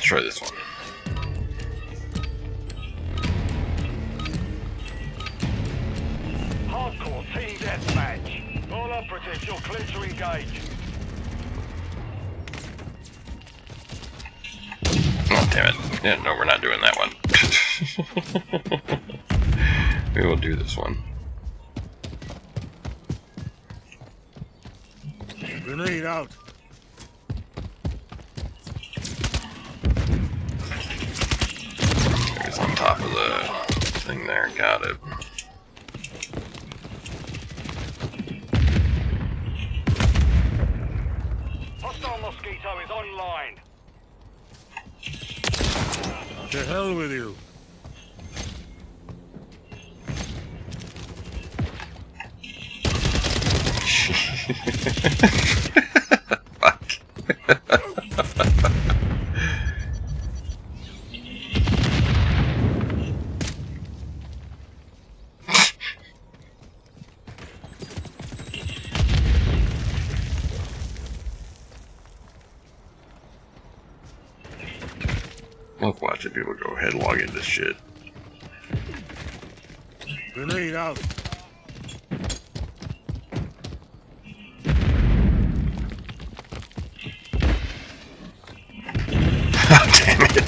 try this one. Hardcore team deathmatch. All operatives, you're clear to engage. Oh, damn it. Yeah, no, we're not doing that one. We will do this one. Grenade out. It's on top of the thing there. Got it. Hostile Mosquito is online. To hell with you. Fuck. Love watching people go headlong into shit. Grenade out. Oh, damn it.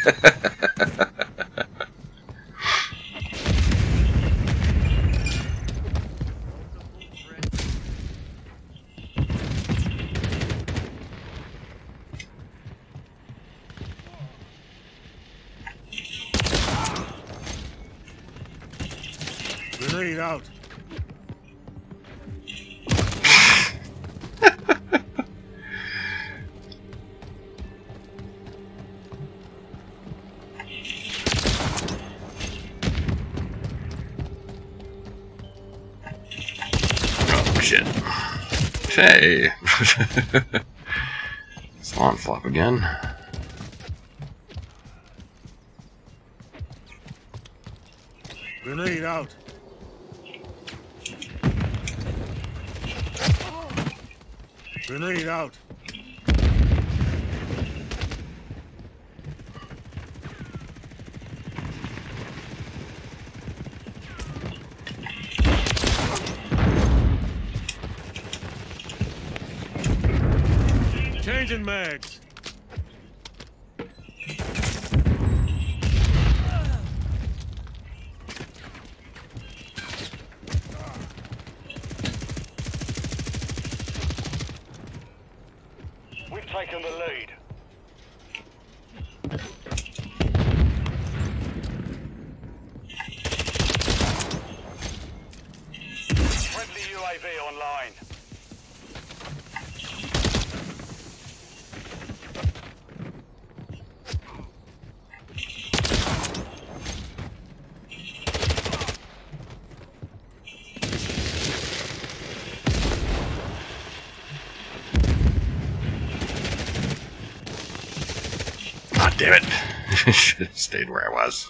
Grenade out. Oh, shit. Hey. Spawn flop again. Grenade out. Grenade out. Changing mags. We've taken the lead. Friendly UAV online. God damn it. Should have stayed where I was.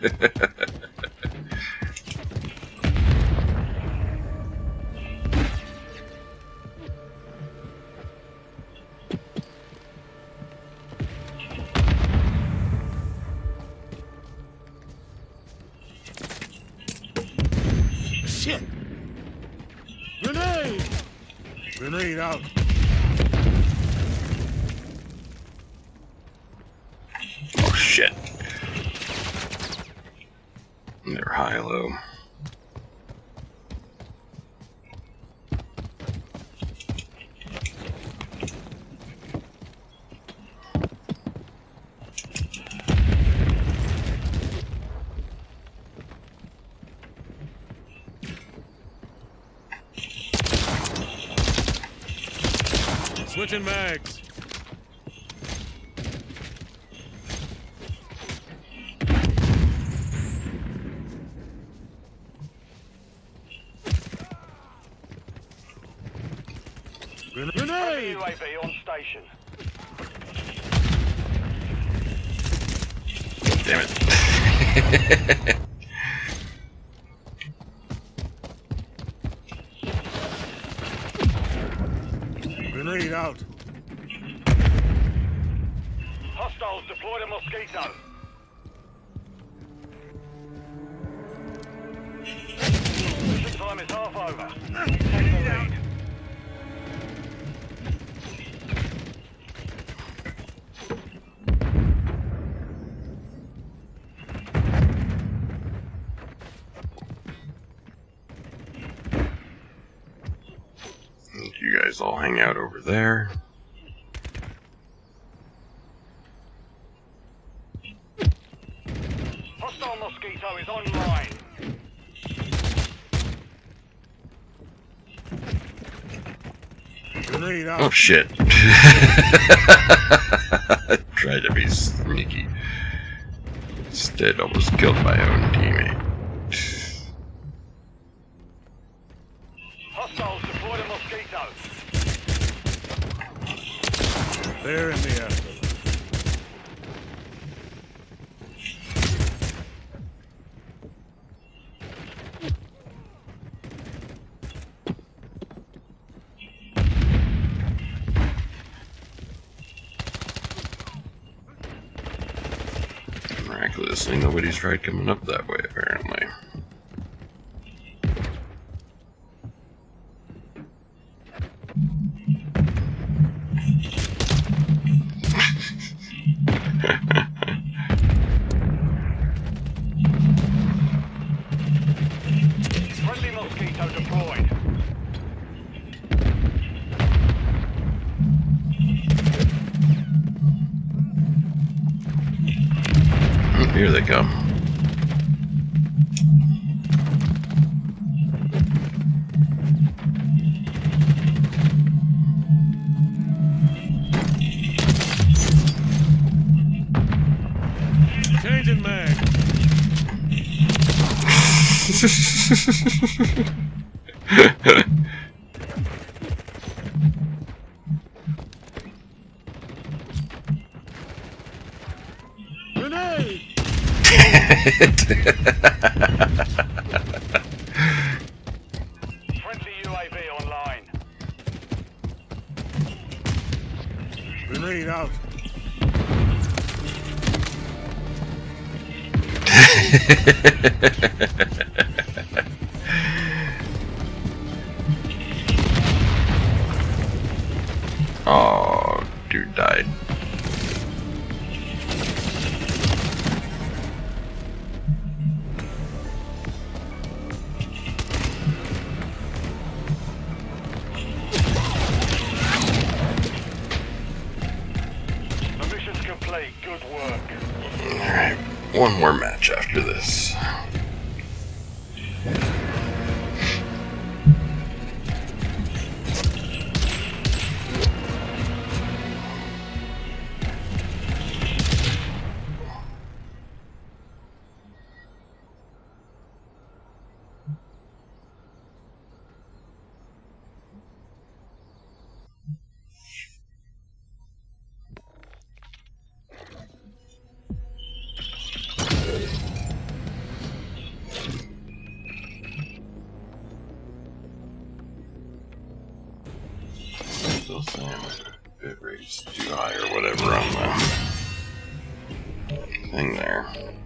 Shit. Grenade. Grenade out. Oh, shit. They're high-low. Switching mags. Friendly Grenade! UAV on station. Damn it. Grenade out. Hostiles deployed a Mosquito. Mission time is half over. Take the lead. You guys all hang out over there. Hostile Mosquito is online. Grenade out. Oh shit. Tried to be sneaky. Instead, almost killed my own teammate. Hostiles deployed a Mosquito. They're in the air. Miraculously, nobody's tried coming up that way, apparently. Friendly Mosquito deployed. Here they come. Changing mag. Grenade! Friendly UAV online. Grenade out. Oh, dude died. The mission's complete. Good work. Alright, one more match after this. Still saying bit rate's too high or whatever on the thing there.